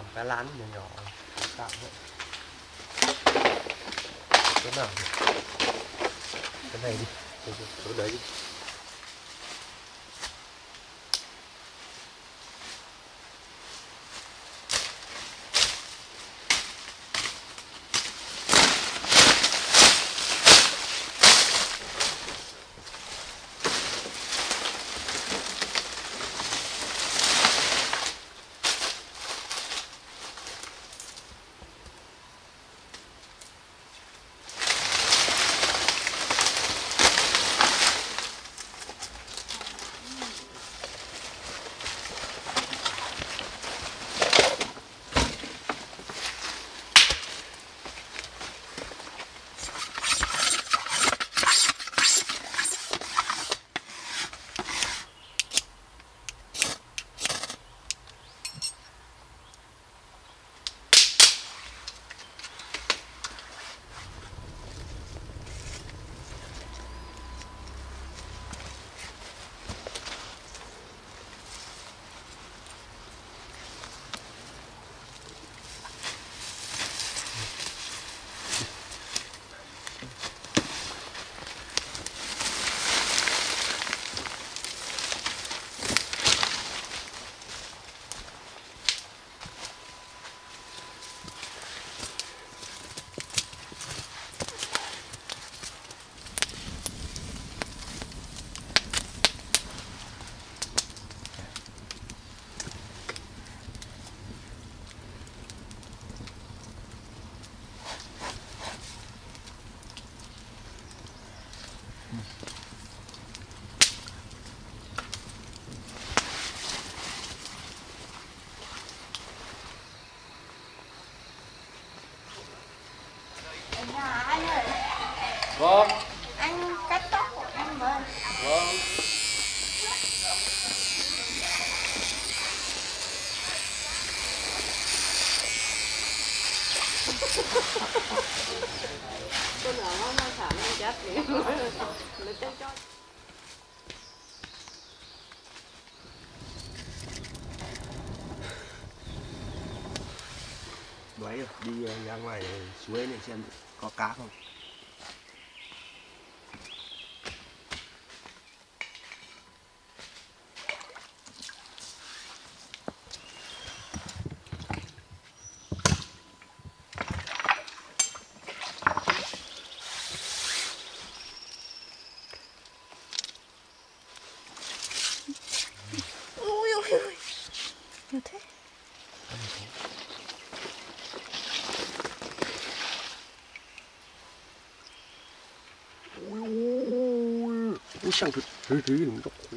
làm cái lán nhỏ nhỏ tạo vậy. Cái nào nhỉ? Cái này đi, chỗ đấy đi. Dạ anh ơi. Vâng. Anh cắt tóc của em với. Vâng. Tôi nói nó xả lên chết đi. Lấy tên cho. Đấy rồi, đi ra ngoài suối này xem có cá không. Ui ui ui. Như thế. Ui sang thứ đừng đọc khổ.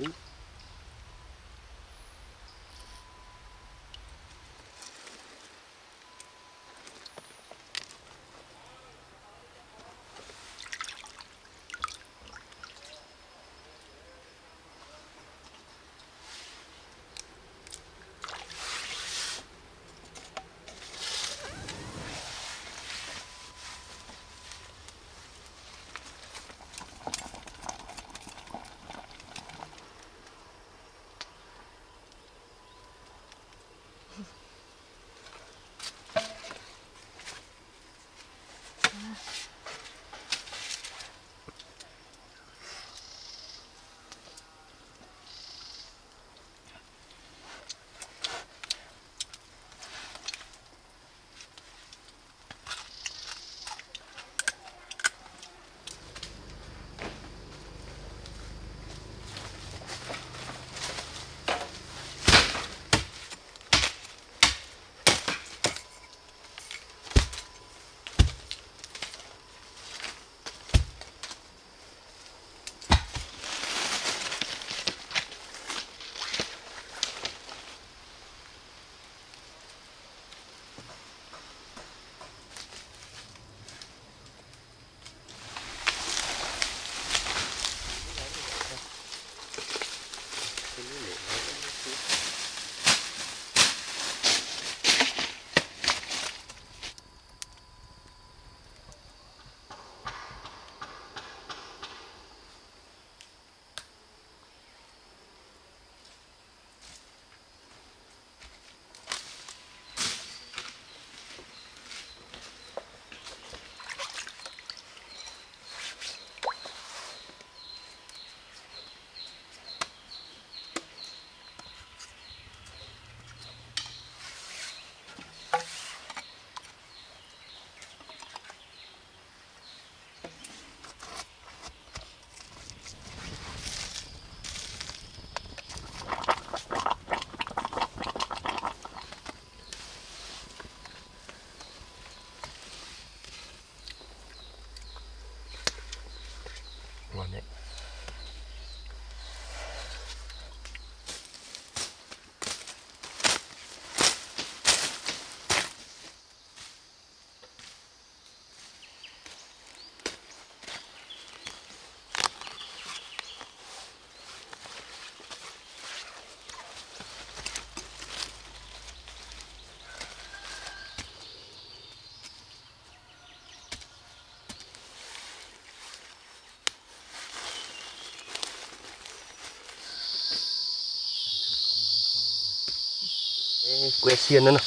que xiên nữa nè.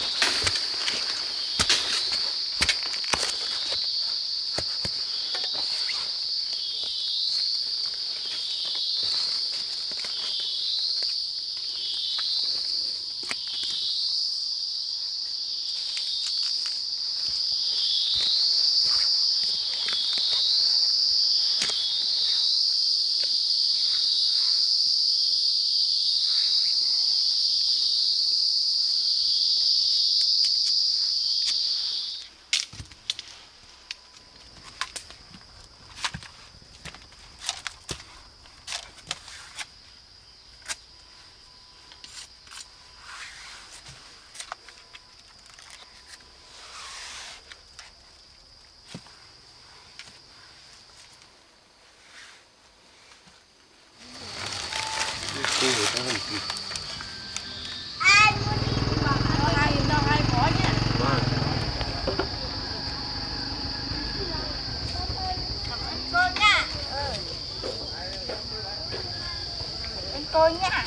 Tôi nha.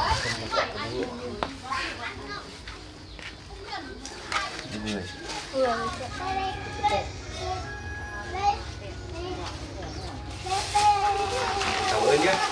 Cảm ơn nhé.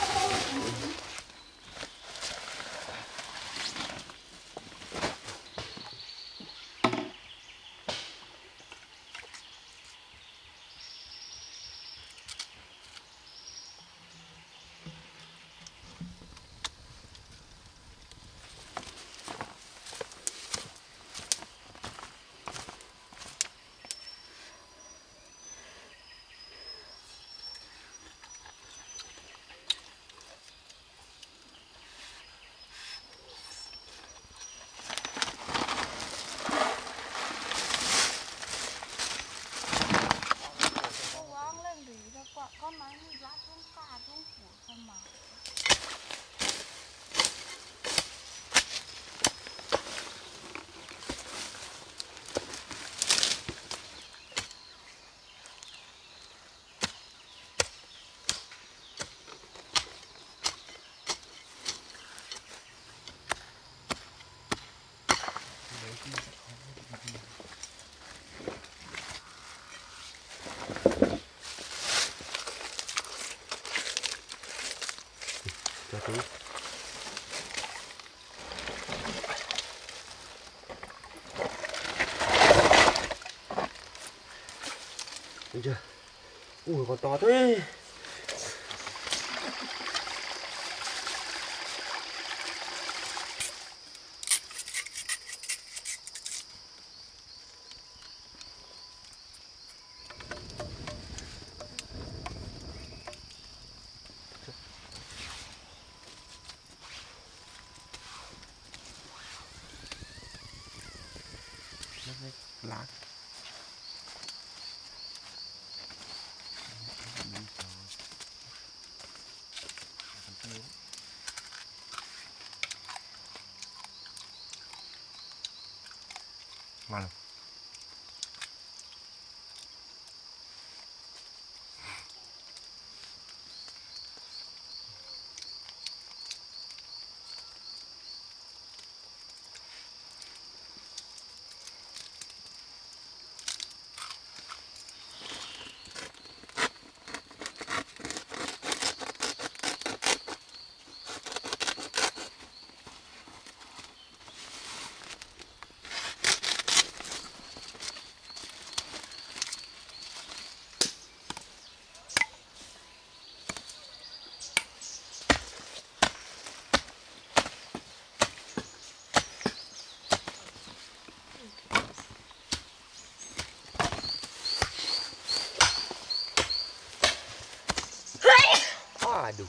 Cho tí. Thấy chưa? Ui còn to thế. Lá. Ngon. Aduh.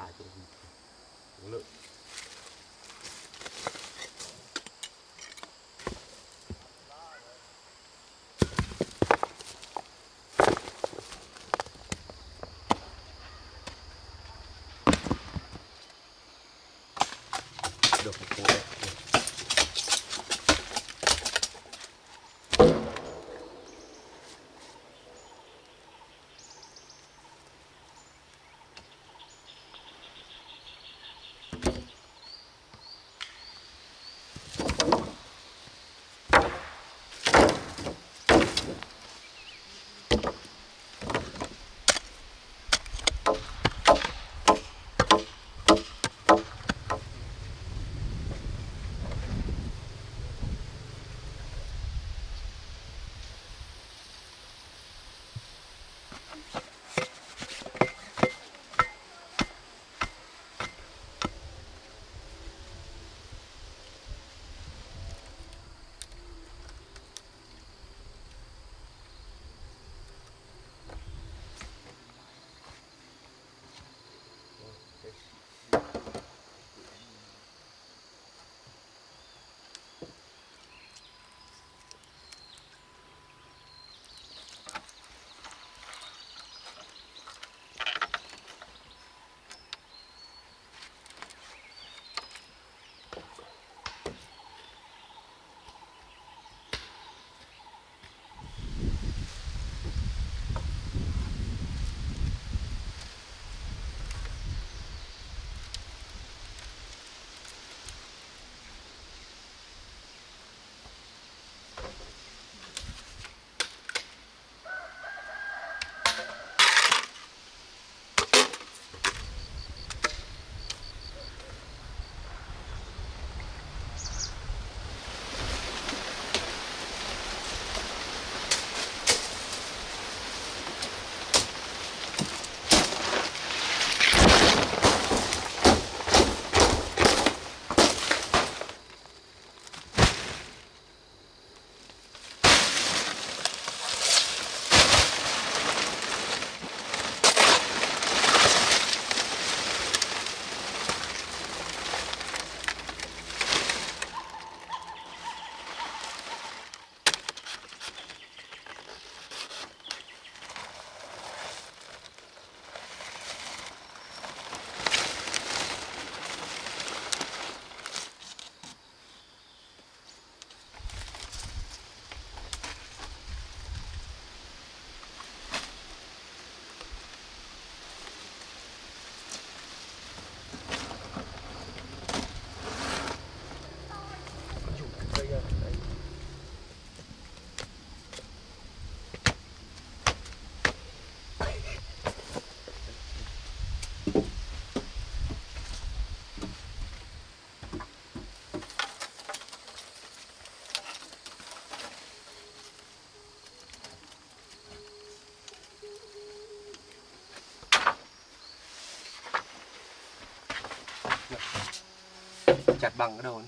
thả trong lượng được một củ đấy. Chặt bằng cái đầu này.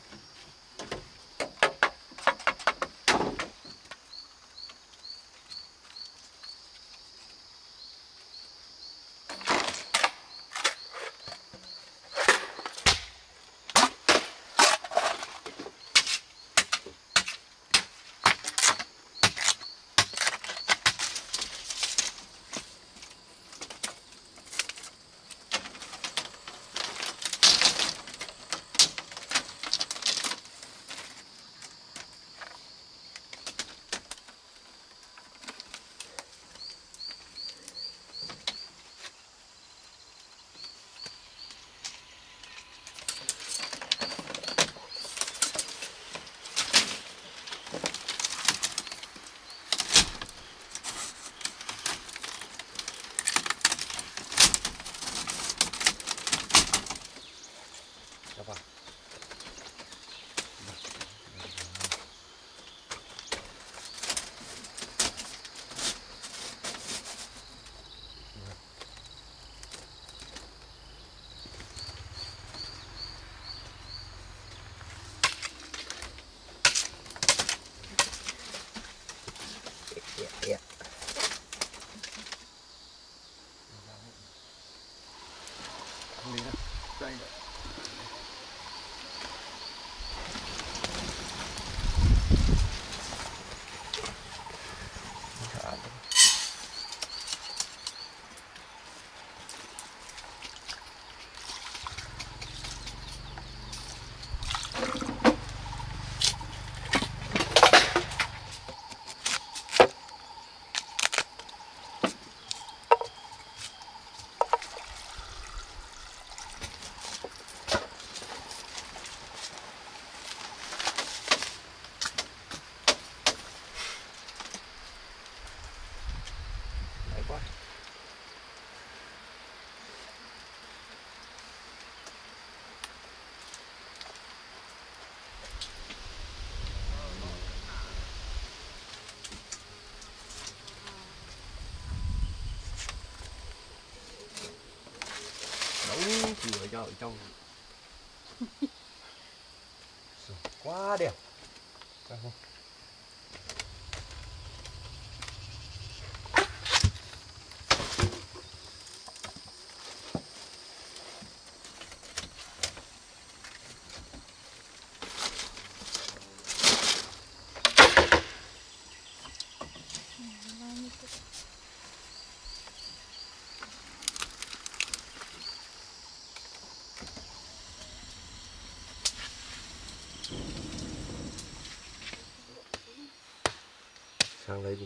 ở trong. Quá đẹp. Sang lấy đi.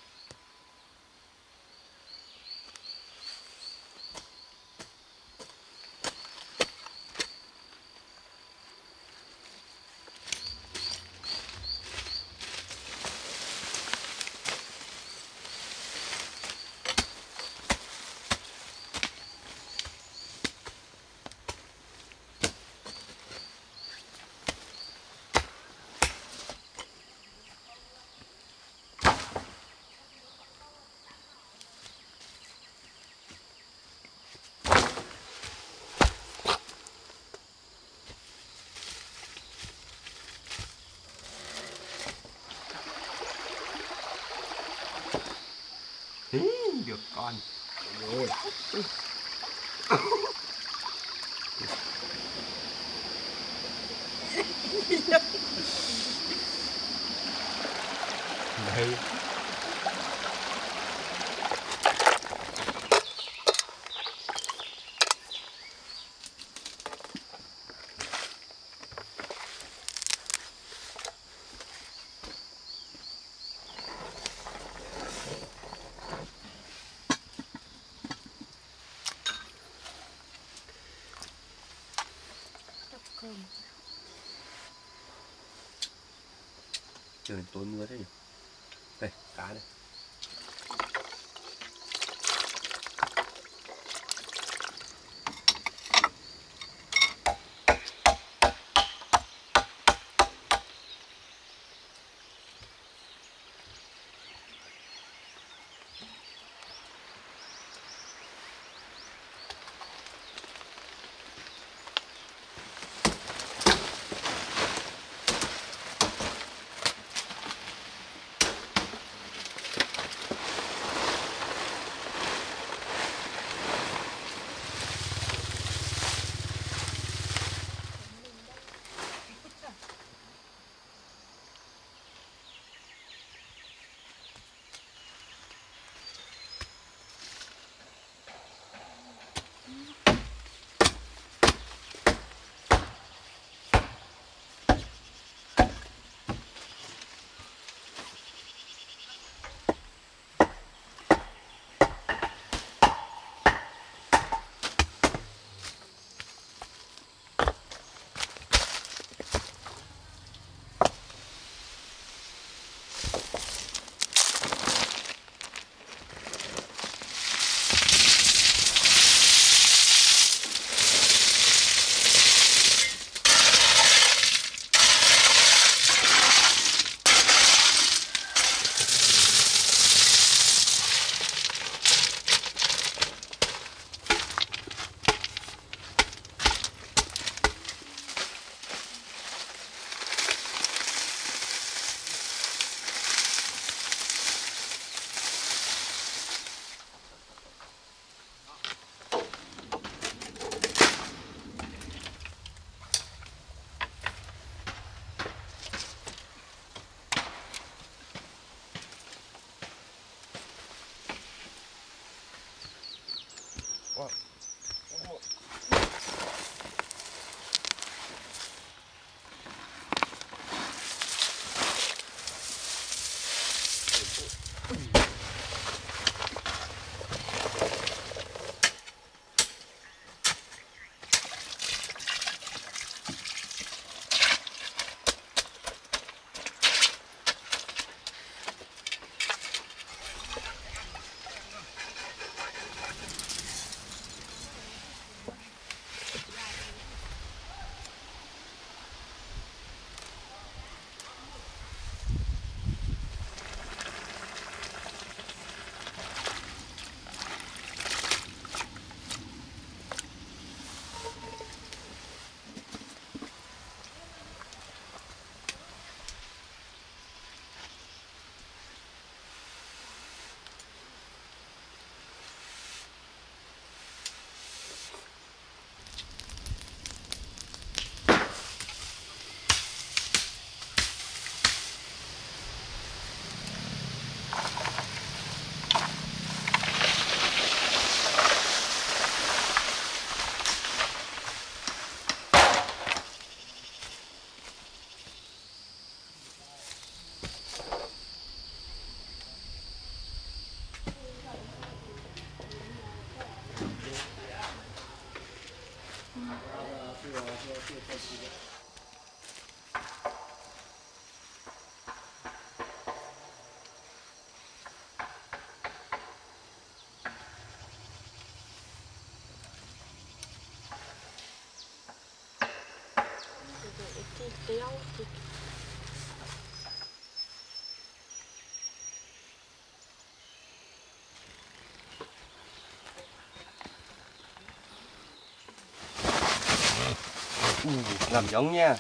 Được con. Rồi. Đây. Trời tối mưa thế nhỉ. Đây, cá đây. Kéo thì Làm giống nha.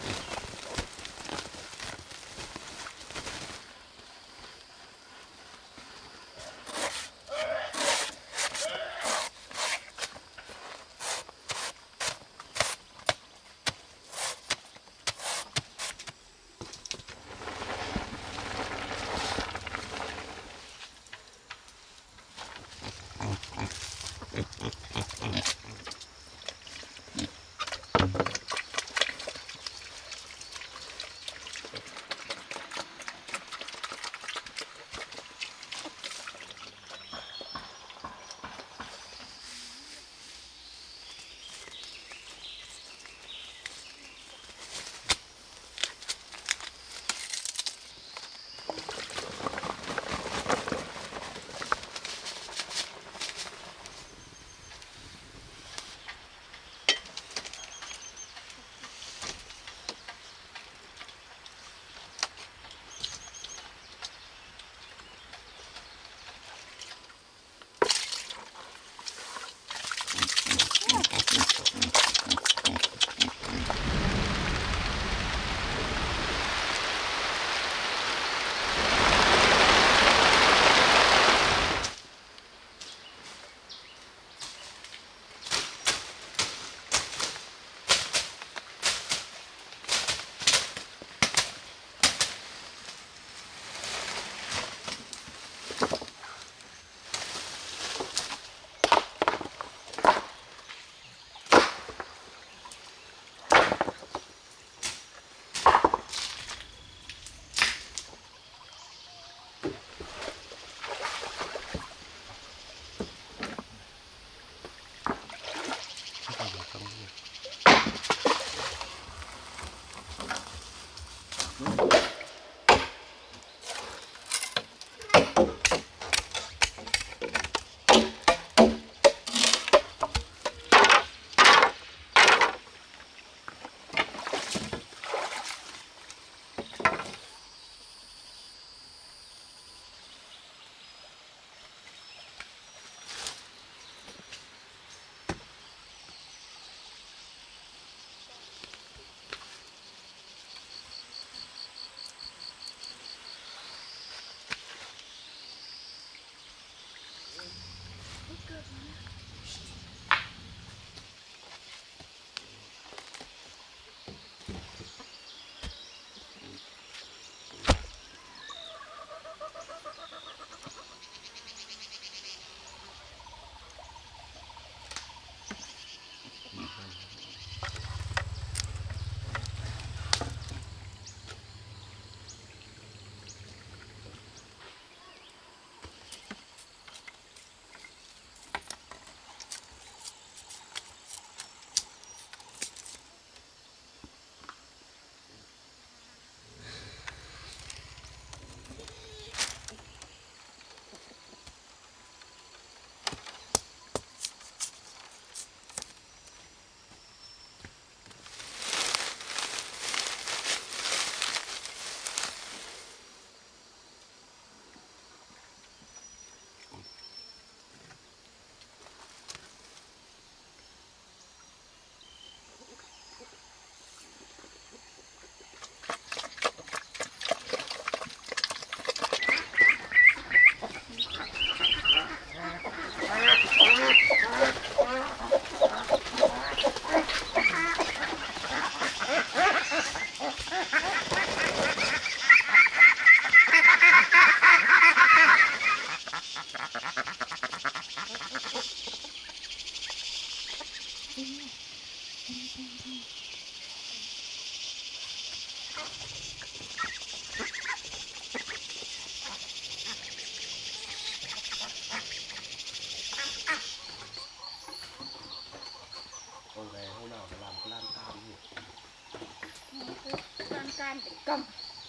can để cầm.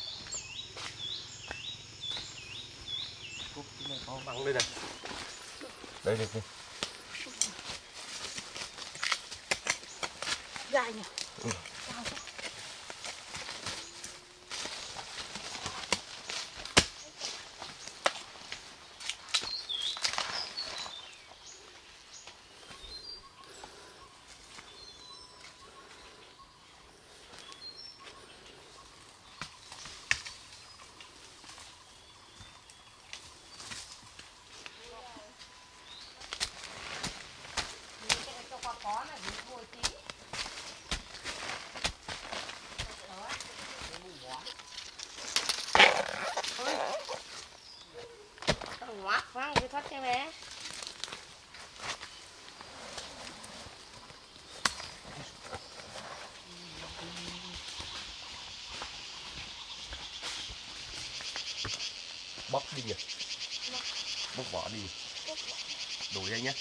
Cúc cái này có bằng đây này. Đây đây. Dài nhỉ? Ừ. bóc đi nhỉ, bóc vỏ đi, đổ ra nhé.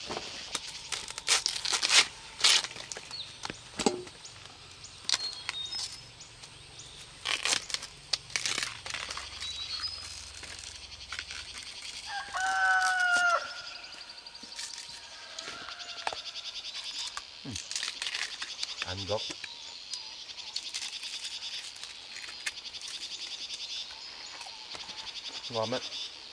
Ăn gốc ngon đấy.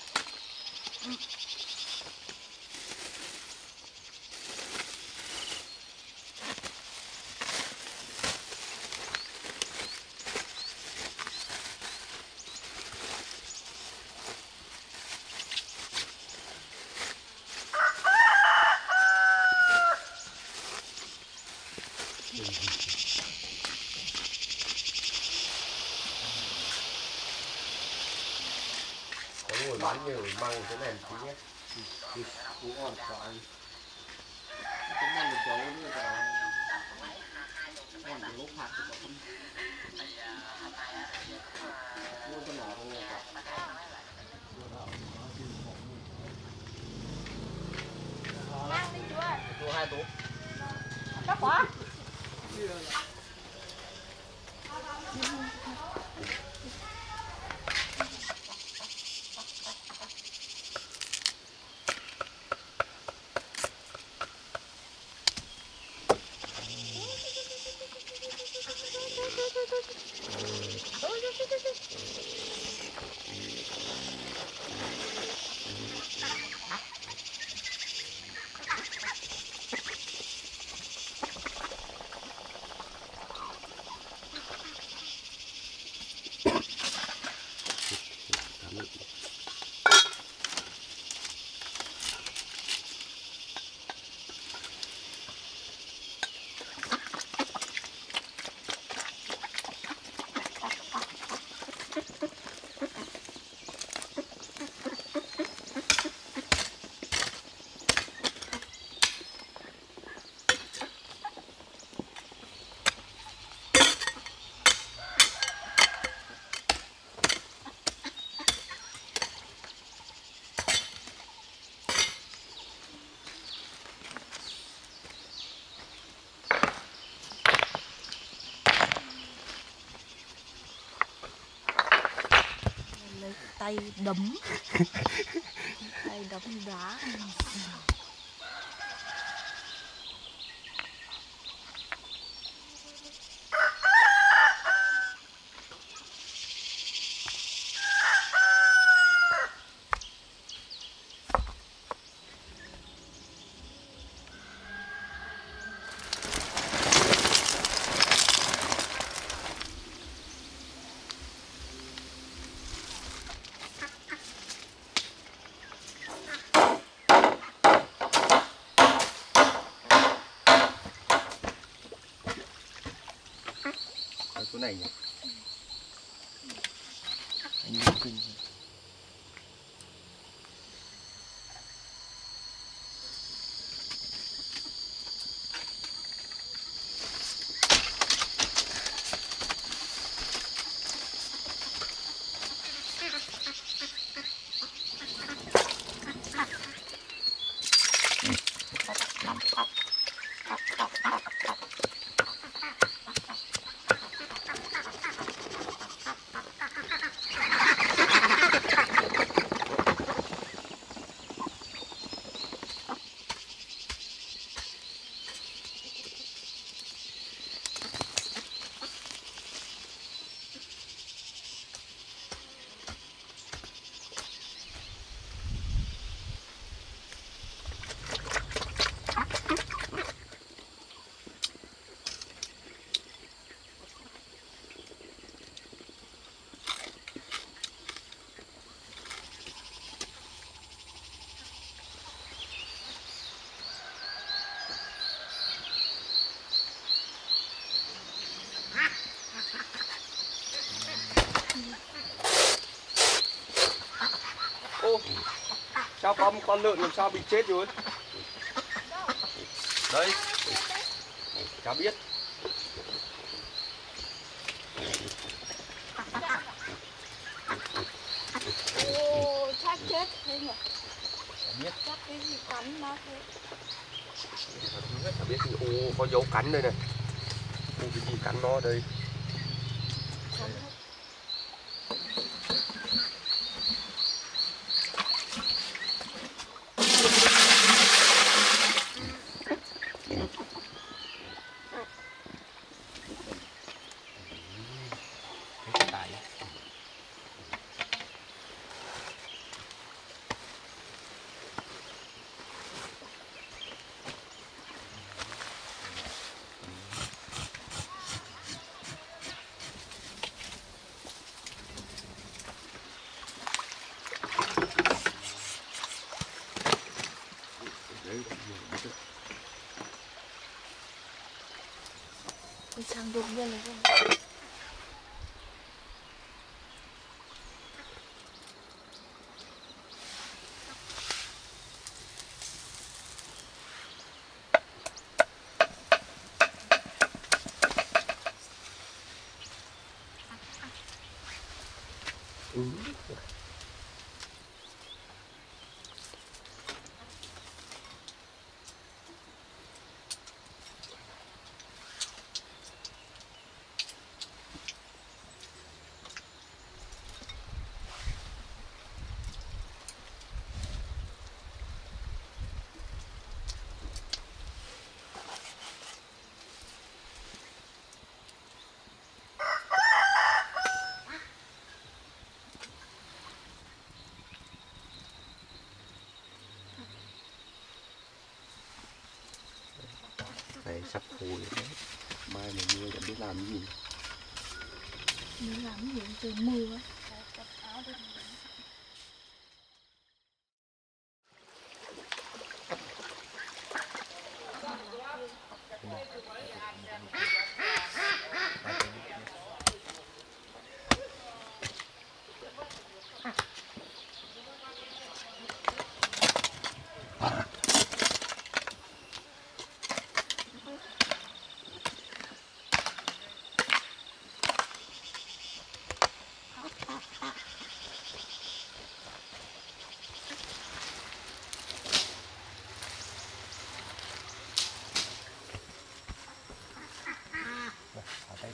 Ngồi bán nhiều măng cái này tí nhé. Cũng ngon quá anh. Cái này mình giấu nữa rồi. Còn cái lúc phạt thì có không. Mua cái nào không nghe. Mang đi chưa? Mua 2 tủ. Chắc quá. Tay đấm tay đấm đá. Chỗ này nhỉ? Anh đi kinh. Ô, sao có một con lợn làm sao bị chết rồi? Đây, Chả biết. Ô, rét thế nhỉ? Biết. Chắc cái gì cắn nó thế. Chả biết gì. Ô, có dấu cắn đây này. Ô, cái gì cắn nó đây. Cắn Cái tài. đi sang đục bên này không? Đây sắp khô rồi đấy. Mai mà mưa chẳng biết làm cái gì. Mình làm gì từ mưa á. Ở đây.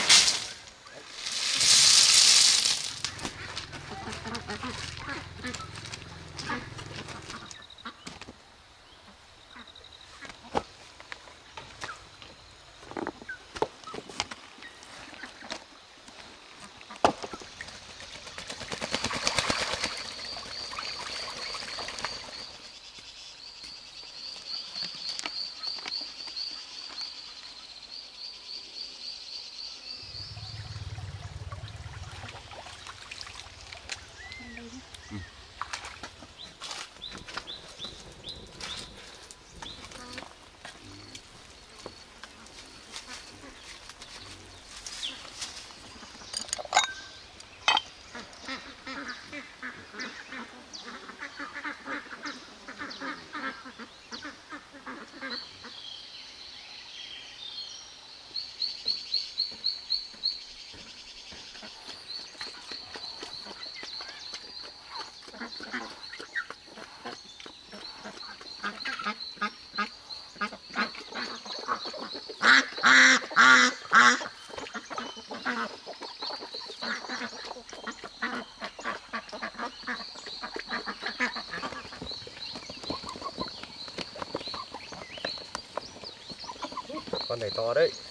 Con này to đấy.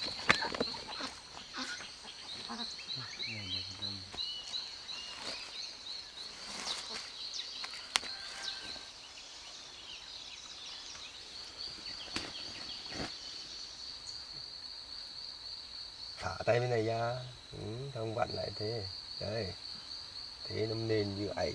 Thả tay bên này ra. Không vặn lại thế. Đây. Thế nó nên như ấy.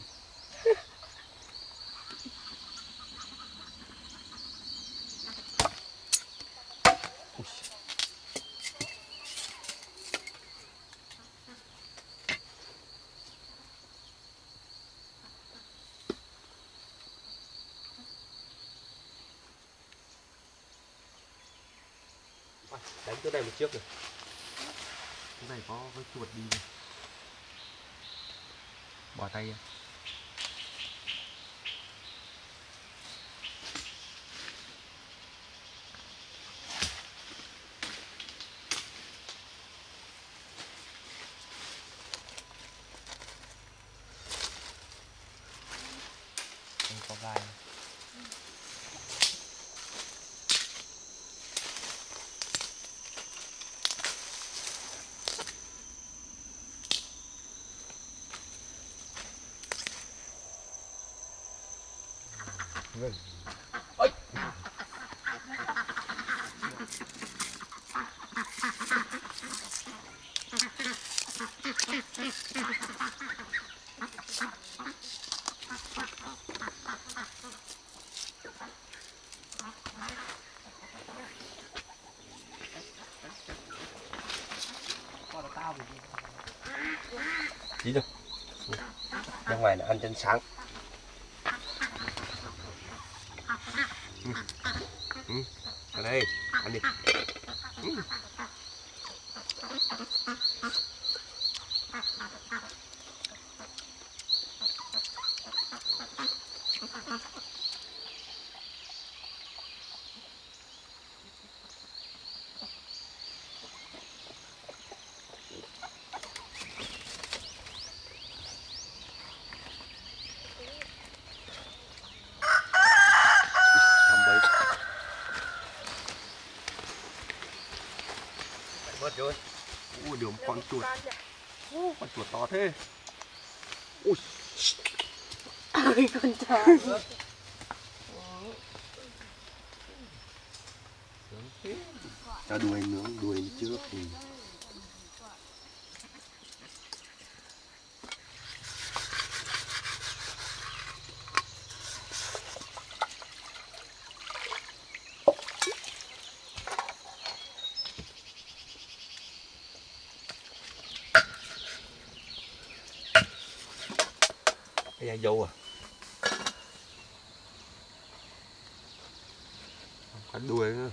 Đánh chỗ này một chiếc rồi. Chỗ này có cái chuột đi rồi. Bỏ tay ra. dài vâng. Đi đâu ra ngoài là ăn chân sáng. Ở đây ăn đi. Bớt rồi. Ui, được một con chuột. Con chuột to thế. Ui. Ôi con chó. Cho đuôi nướng, đuôi trước thì cái da dâu à. Có đuôi nữa.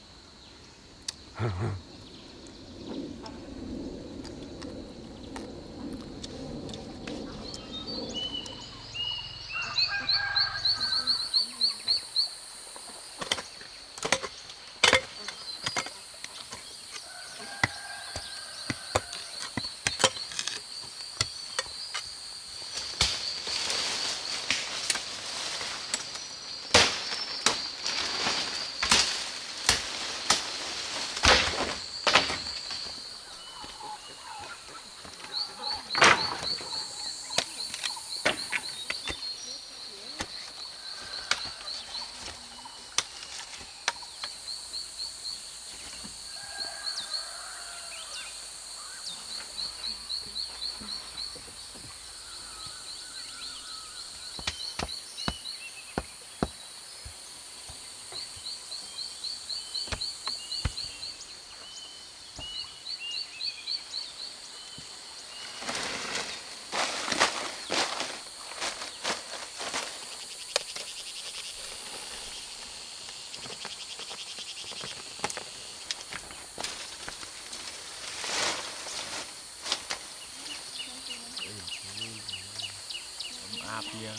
áp kia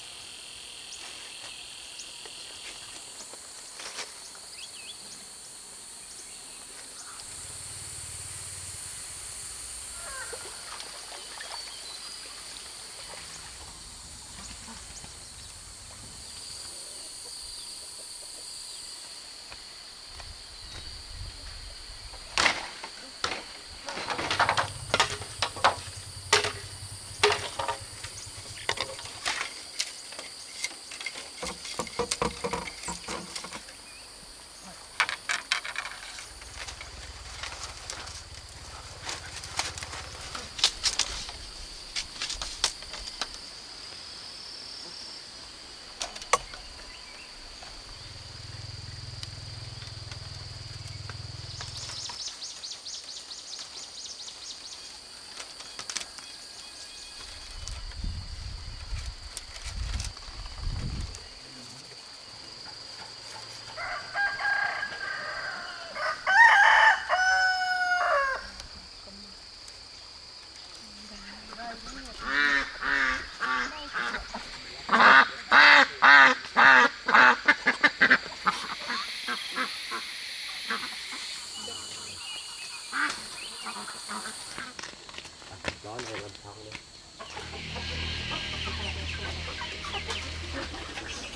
đó này làm xong đi.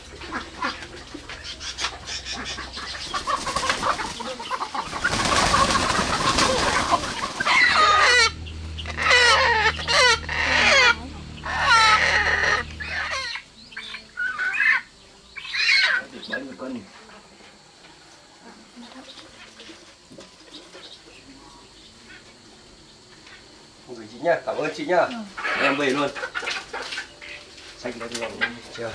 nha, cảm ơn chị nhá. Em về luôn. Xanh đã ngon chưa?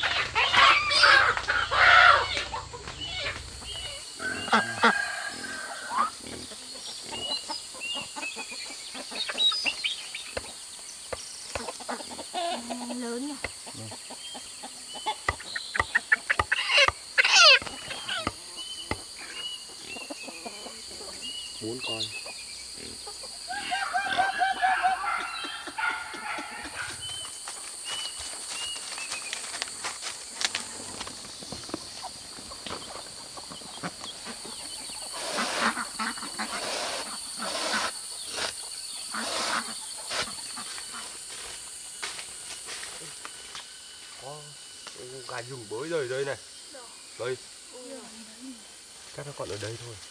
Lớn nhỉ. 4 con. Gà rừng bới rồi đây này. Đây. Chắc nó còn ở đây thôi.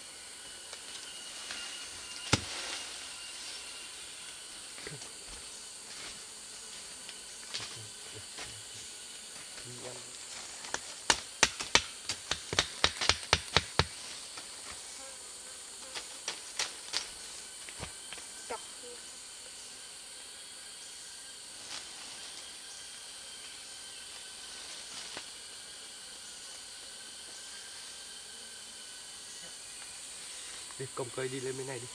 Đi cồng cây đi lên bên này đi.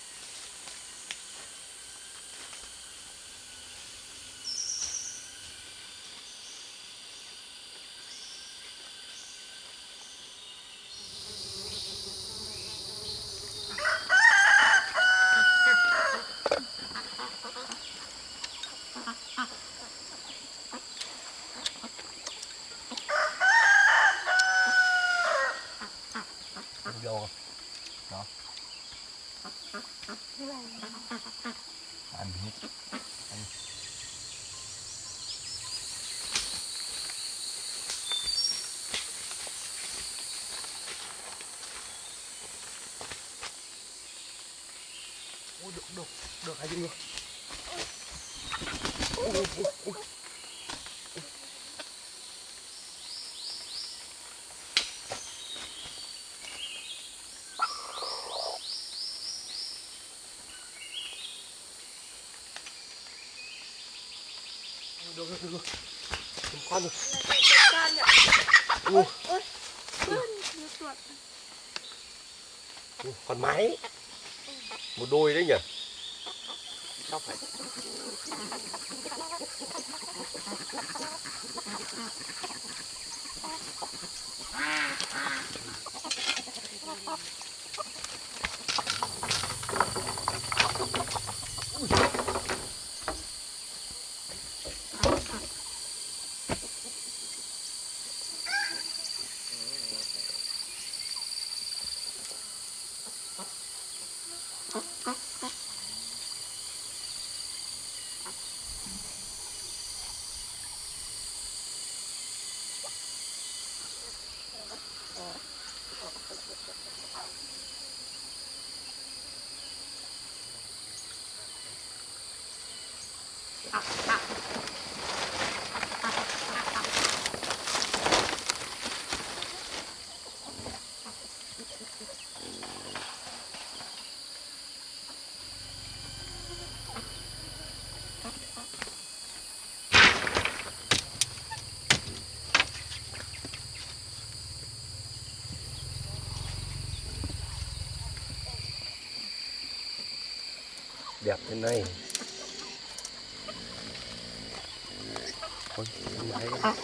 Vô đó. Ăn hết. Ôi được hay chưa? Ôi. Được. Con rồi. Con mái. Một đôi đấy nhỉ? Sao phải? Đẹp thế này. Ôi, máy đấy.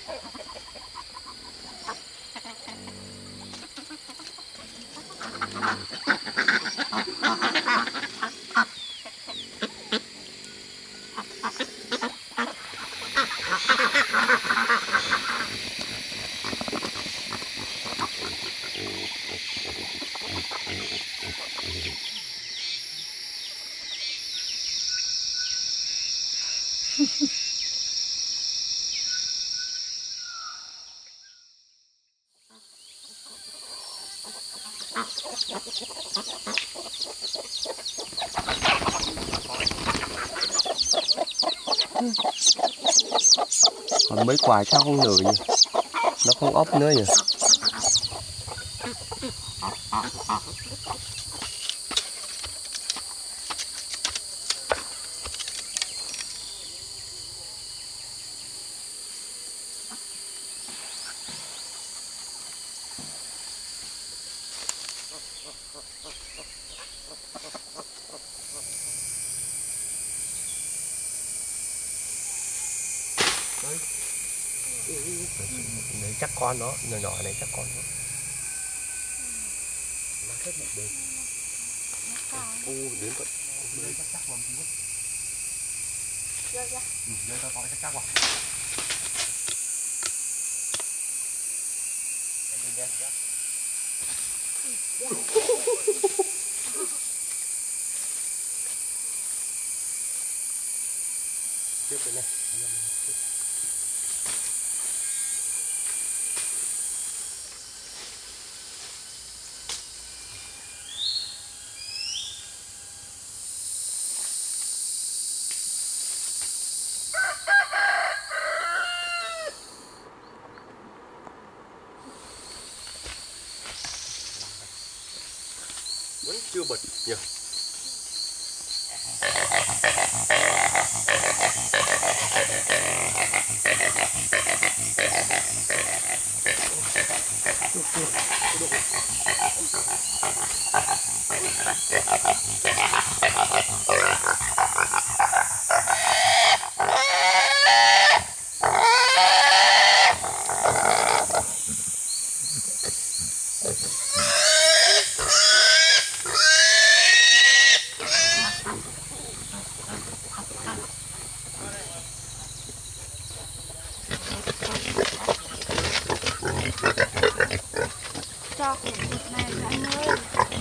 Còn mấy quả sao không nở nhỉ? Nó không ấp nữa nhỉ? Đấy chắc con nó, nhỏ nhỏ này chắc con nó. Nó hết bụng bên. Ô, đến vậy. Đây chắc chắc vào tí nữa. Đây tao chắc chắc vào. Em đi nha. Tiếp đây này. Vẫn chưa bật nhỉ. Cho cái thịt này cho anh ơi.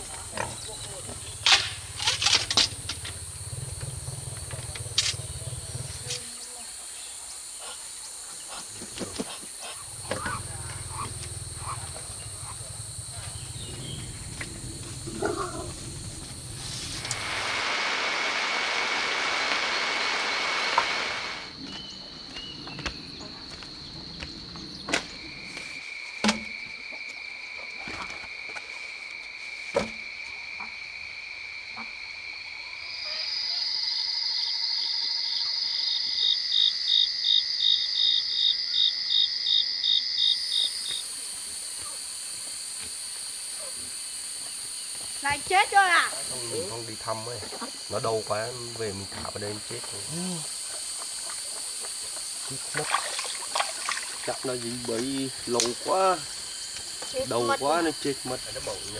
Lại chết rồi à? Con đi thăm ấy, nó đâu quá về mình thả vào đây chết rồi. Chết mất. Chắc nó gì bị lâu quá, Chết đầu mất quá rồi. nó chết mất. Nó bầu nha.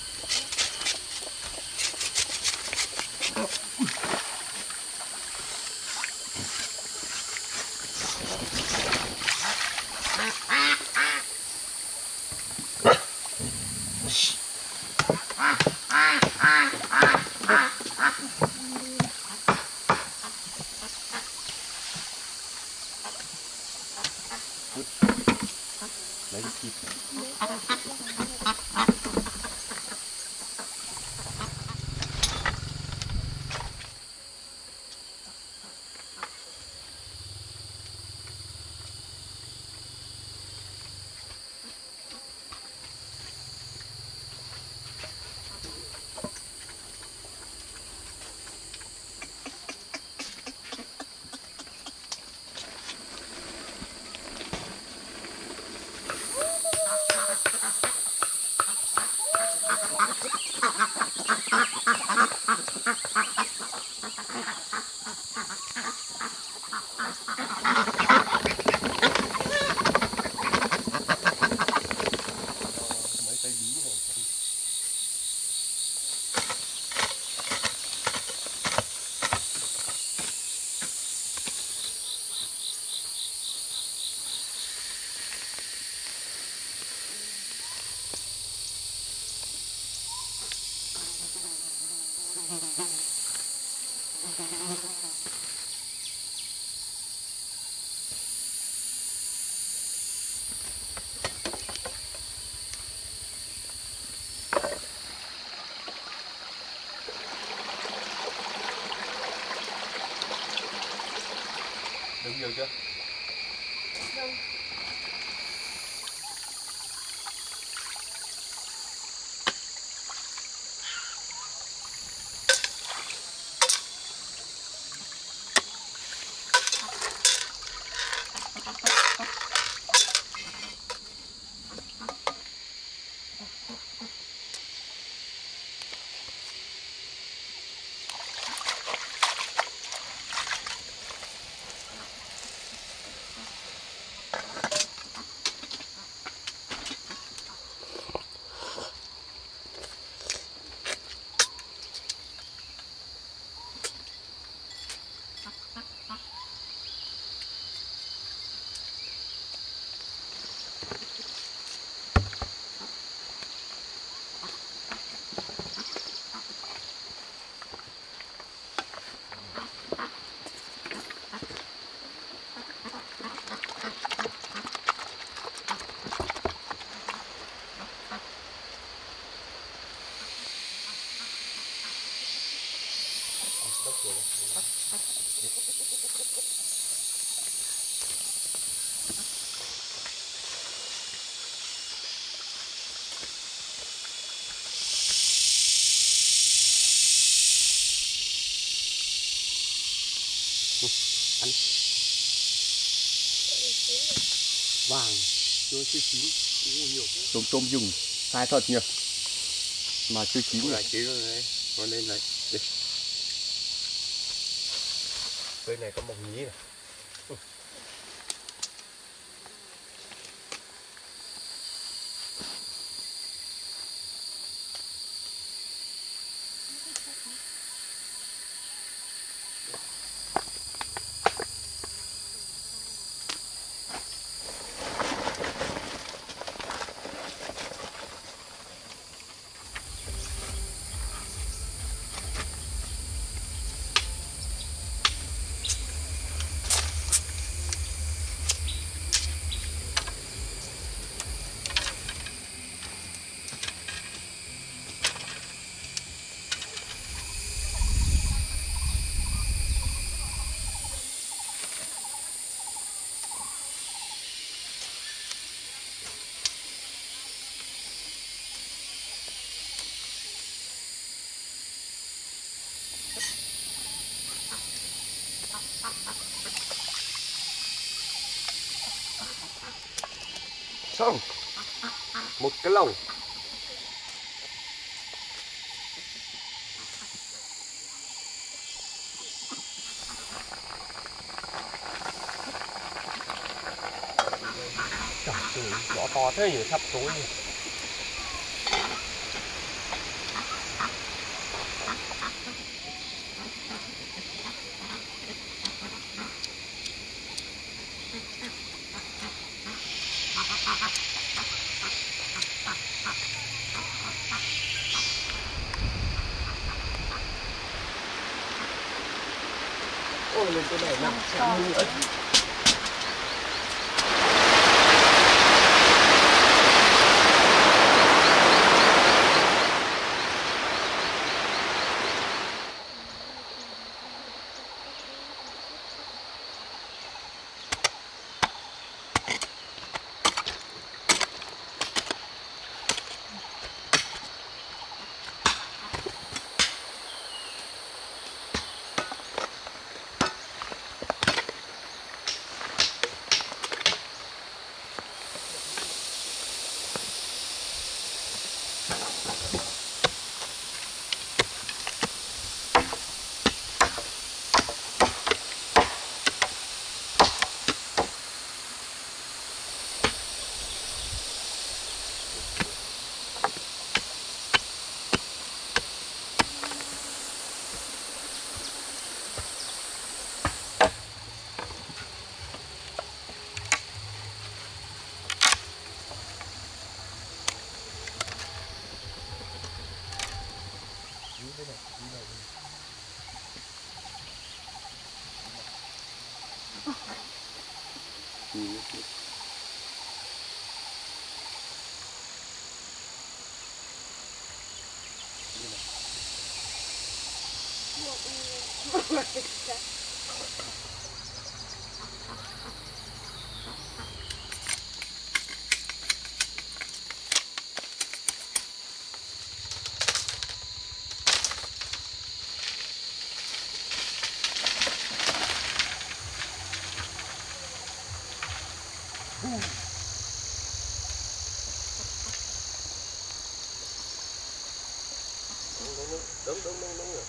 Lấy thịt. Mấy cây bí này. Được nhiều chưa? ăn. Vàng chưa chín. Tôm dùng sai thật nhỉ, mà chưa chín lại chín rồi đấy, con lên này đi. Cây này có mọc nhí này. Xong một cái lồng. Trời ơi, gió to thế nhỉ, sắp tối nhỉ. Ôi lên cái này nằm sẽ mưa ếch. Đúng rồi.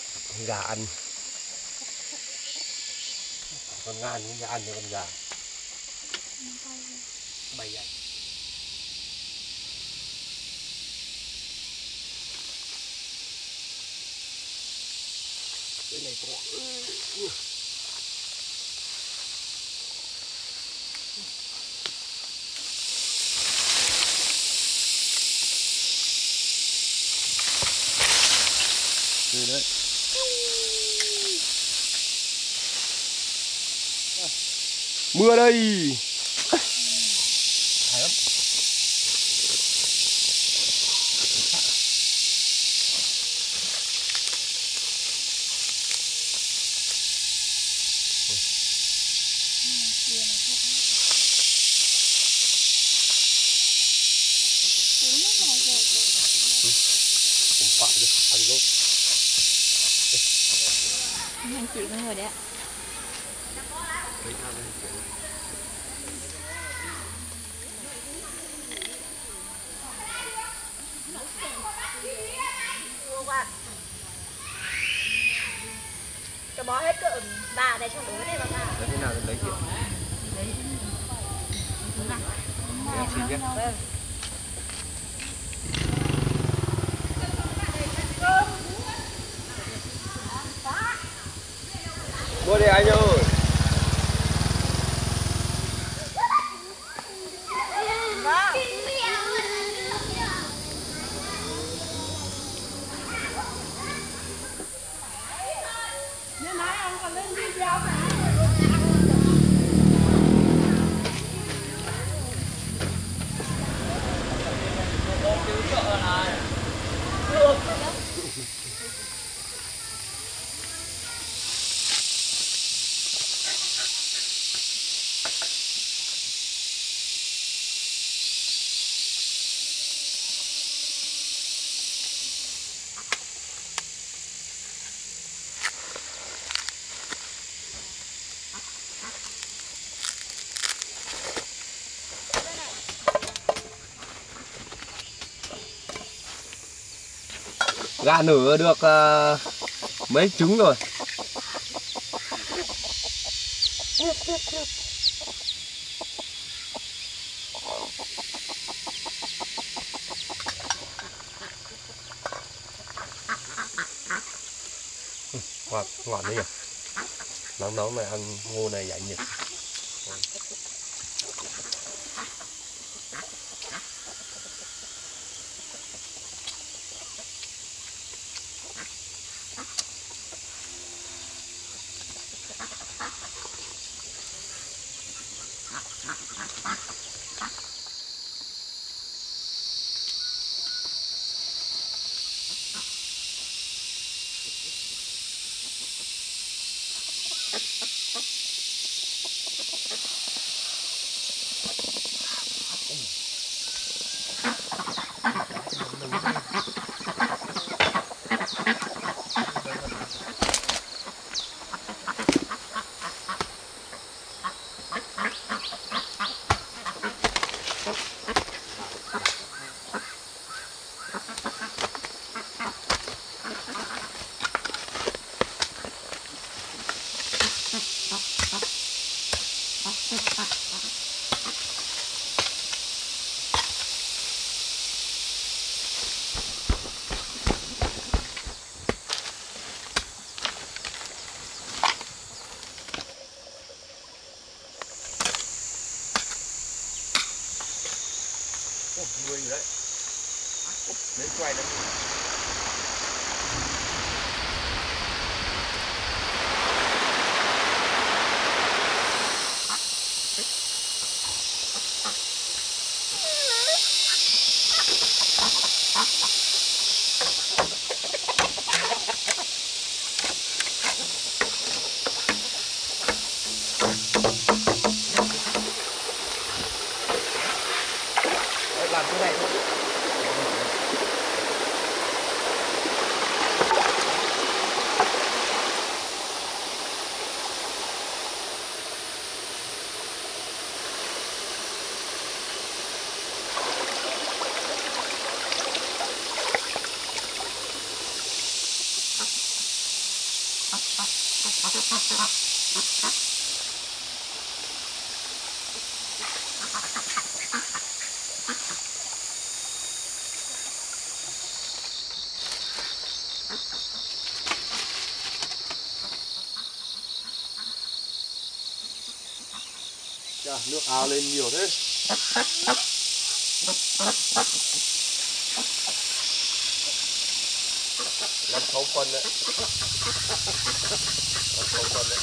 gà ăn. Con ngan cũng ăn cho con gà. Bay vậy. Cái này có. Đấy. Mưa đây. Hay lắm. Cũng phải đi, ăn luôn. Anh chị với người đấy ạ. Cho bó hết cái bà này trong đứa này vào nào. Thế nào lấy chị? Em xin nhé. Mua đi anh ơi. Gà nở được mấy trứng rồi. Ngọt, ngọt đấy nhỉ. Nóng nóng này ăn ngô này giải nhiệt. Mưa gì đấy. Lấy quay đây. Làm cái này thôi. Nước ao lên nhiều thế. Làm 6 con đấy. Làm 6 con đấy.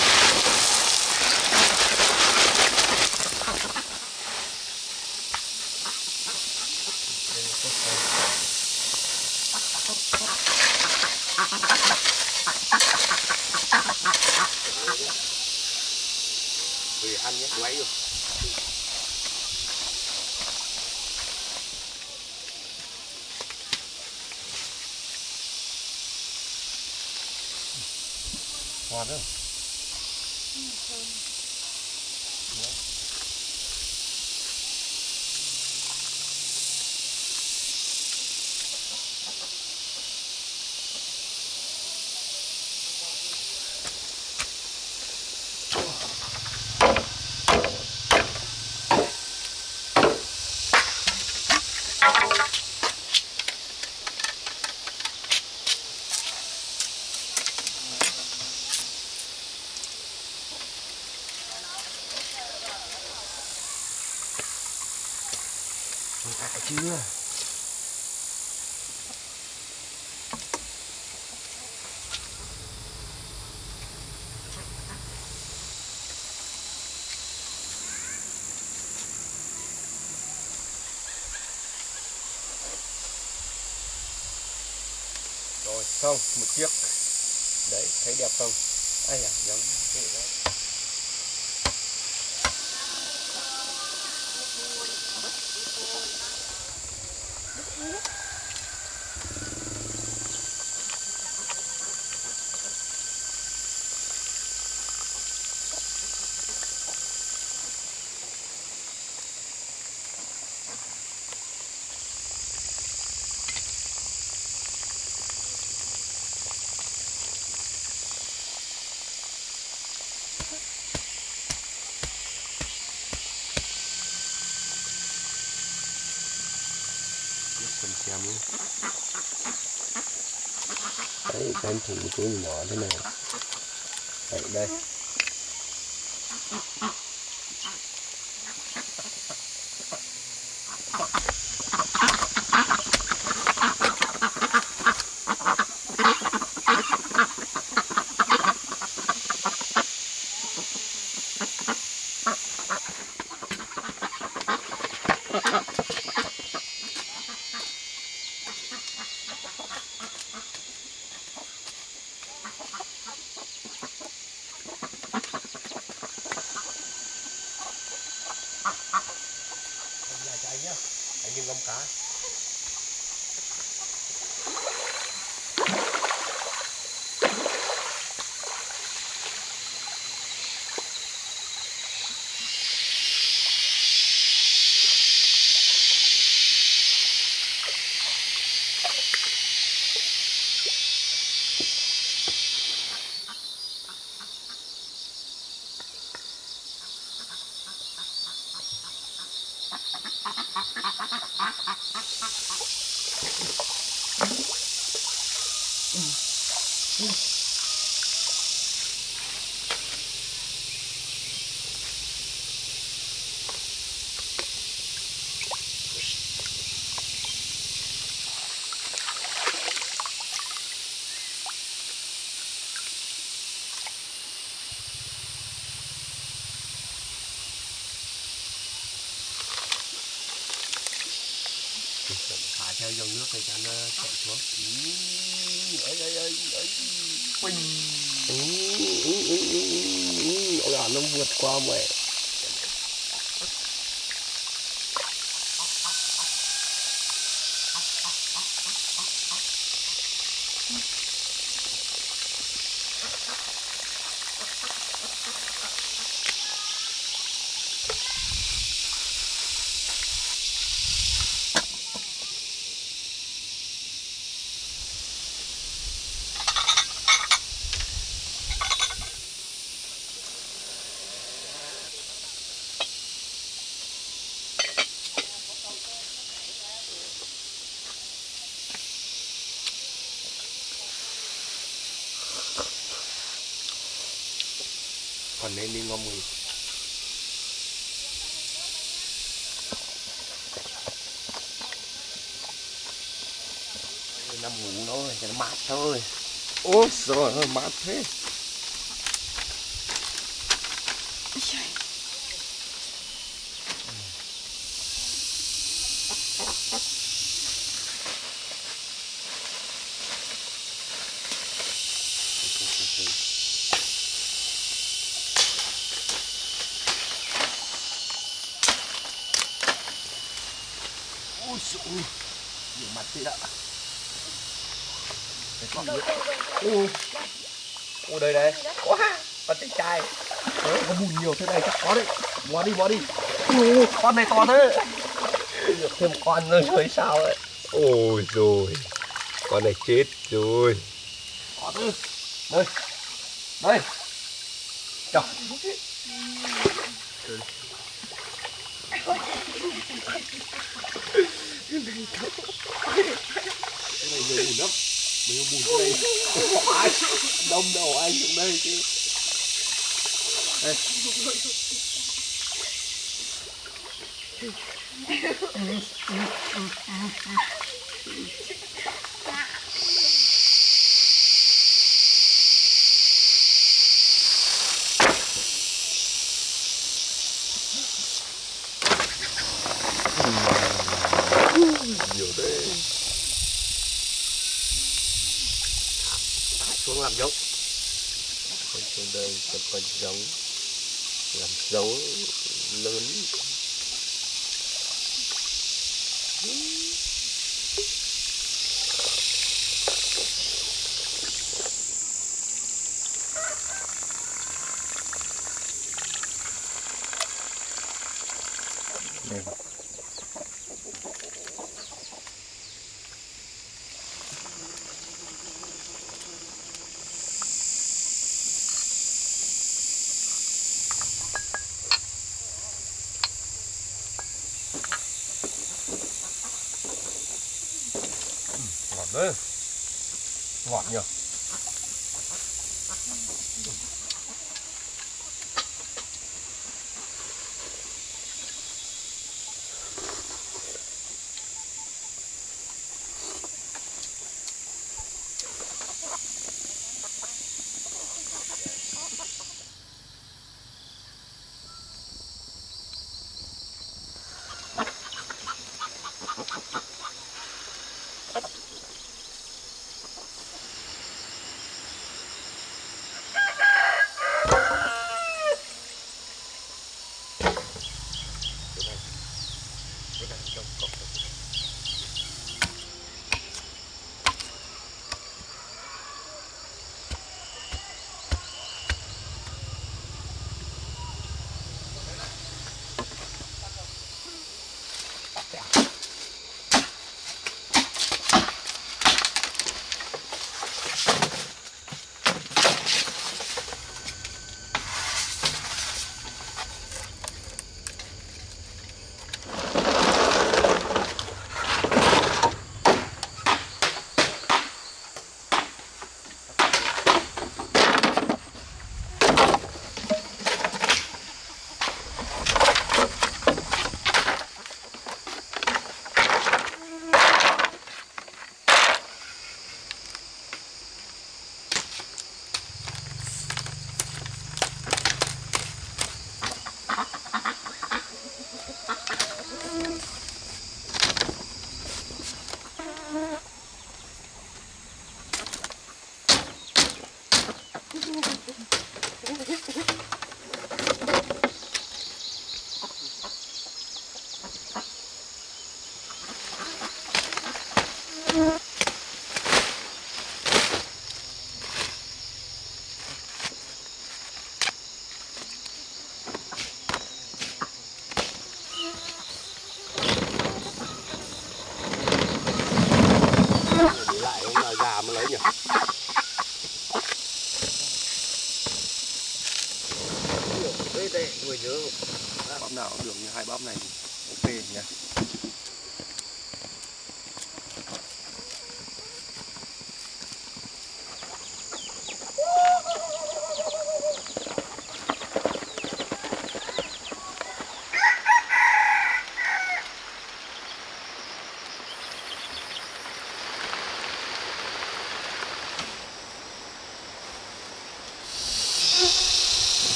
Vì ăn nhé, quấy rồi. Ngon không? Chưa. Rồi xong một chiếc. Đấy, thấy đẹp không? Ai à, giống thế đấy. Phần xem luôn. Đấy, em thử một túi nhỏ thế này. Đấy, đây. Anh đi ngâm cá. Thả theo dòng nước này cho nó chảy xuống. Ôi là nó vượt qua mẹ. còn nên đi ngâm người nằm ngủ nó cho nó mát thôi. Ôi trời ơi mát thế. Ôi trời ơi, nhiều mặt thế ạ. Ôi đây đây, quá, con trai trai. Có bùn nhiều thế này chắc có đấy. Bỏ đi. Con này to thế. Được thêm con nữa rồi sao ấy. Ôi rồi, con này chết rồi. Có thế. Đây. Trời. Cái này nhiều bùn lắm. Nhiều bùn cái này. Đông đầu anh xuống đây chứ. Đây. Nhiều thế. Xuống làm giống. Còn xuống đây còn giống. Làm giống lớn. Đây. Ngọt đấy. Ngọt nhỉ. Bắp nào cũng được như hai bắp này thì ok nhé.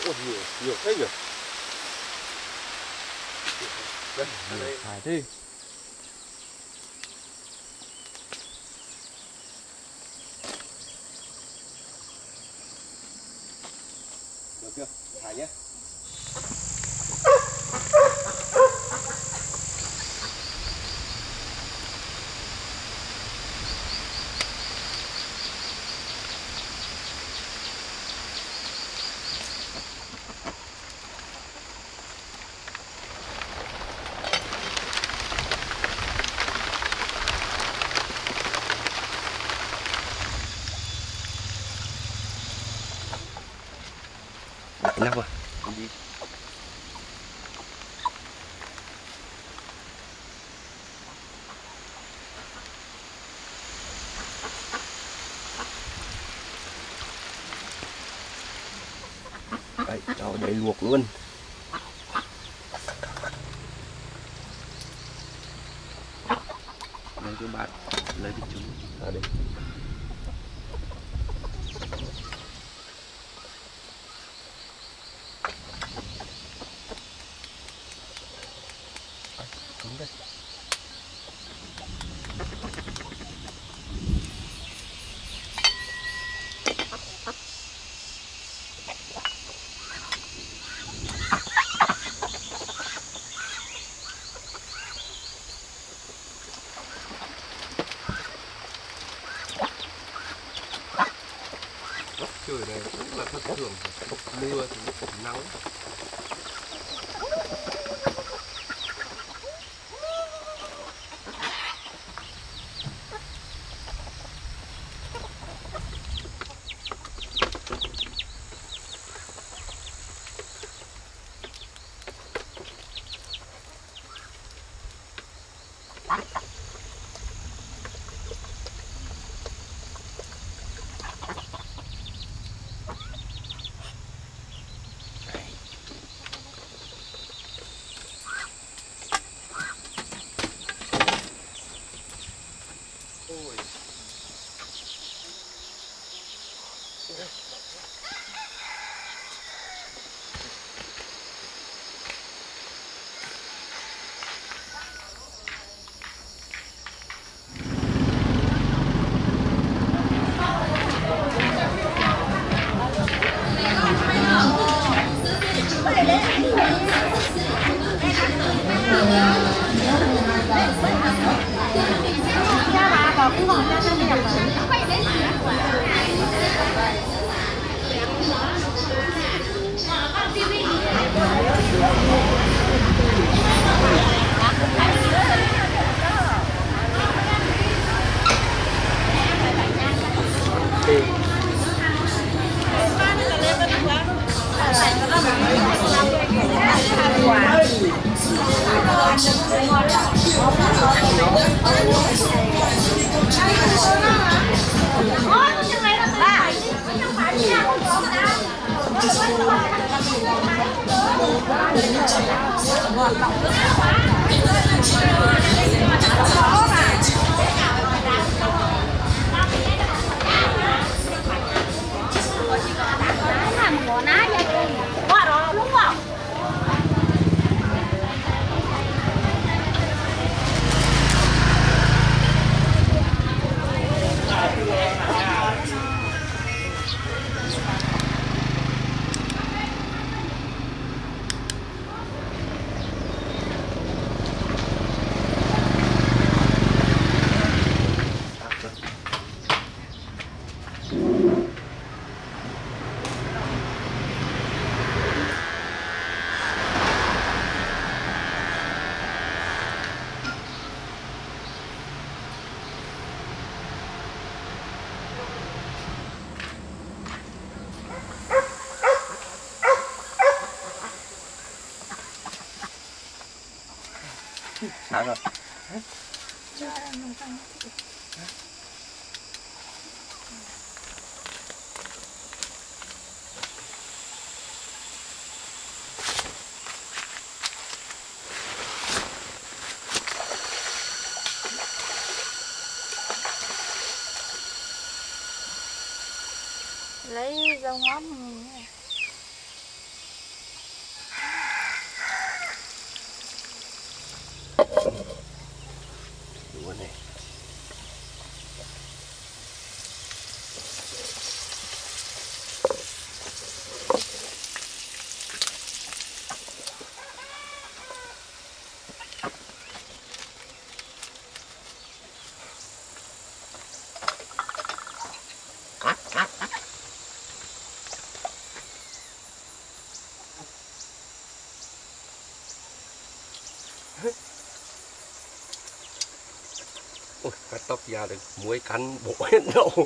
Ôi, nhiều thế nhỉ. Đây, ở đây. Phải thế. Được chưa? Thả nhé. Lắc rồi. Đi. Đấy, cho đây luộc luôn. Lấy cái bát, lấy cái trứng ở đây. Trứng đây. Trời này cũng là thất thường, mưa thì nắng. Sao rồi? Lấy dao ngón. Ôi, cắt tóc già được muối cắn bộ hết đâu.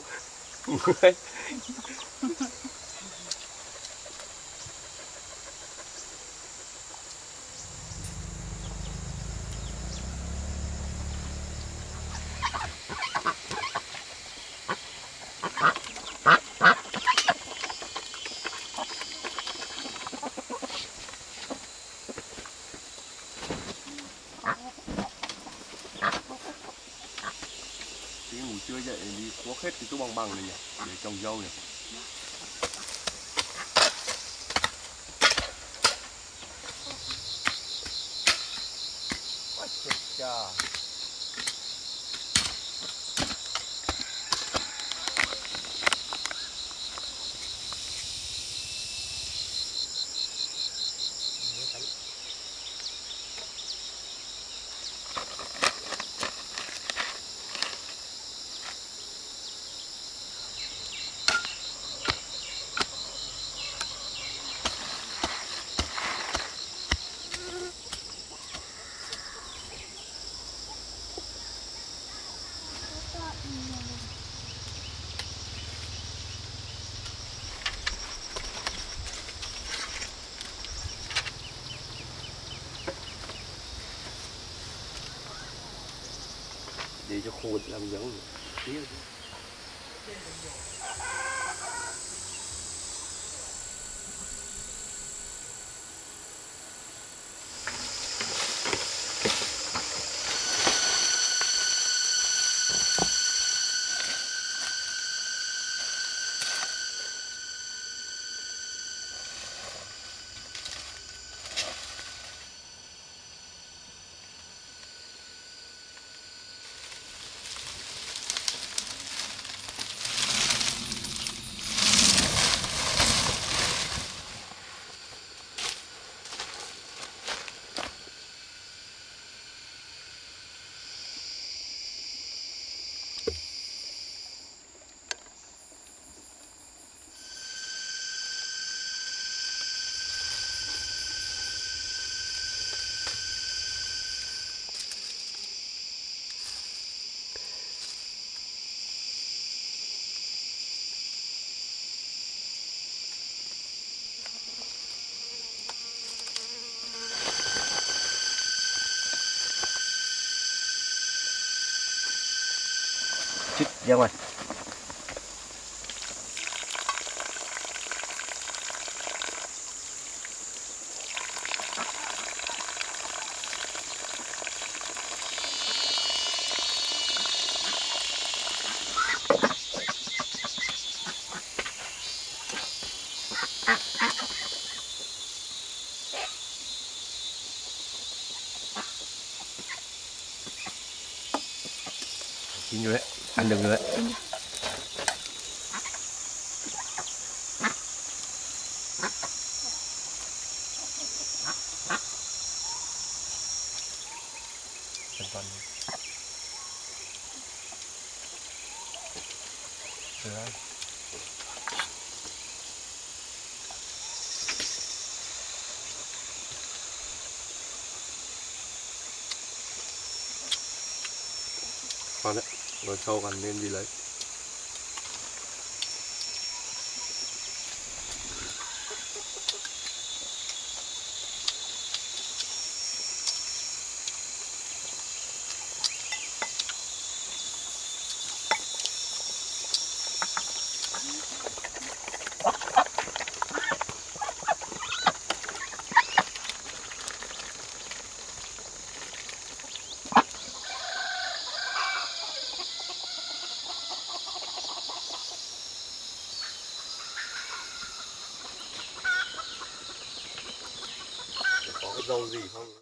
Tí ngủ trưa dậy đi cuốc hết cái chỗ bằng bằng này nhỉ, để trồng dâu nhỉ. Ôi chết cha. Để cho khô để làm giống nữa. Chích ra ngoài. Chín rồi đấy, ăn được rồi đấy. Con rồi. Con đấy, rồi sâu còn nên đi lấy. Có cái dâu gì không?